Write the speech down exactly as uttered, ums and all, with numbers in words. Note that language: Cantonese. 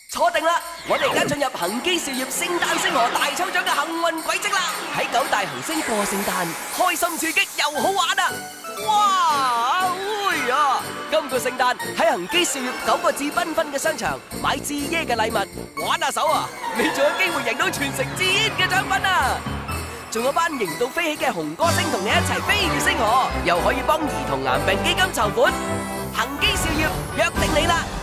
坐定啦！我哋而家進入恒基兆業聖誕星河大抽獎嘅幸運軌跡啦！喺九大行星過聖誕，開心刺激又好玩啊！哇！哎呀！今個聖誕喺恒基兆業九個字繽紛嘅商場買至耶嘅禮物，玩下手啊！你仲有機會贏到全城至耶嘅獎品啊！仲有班型到飛起嘅紅歌星同你一齊飛越星河，又可以幫兒童癌病基金籌款。恒基兆業約定你啦！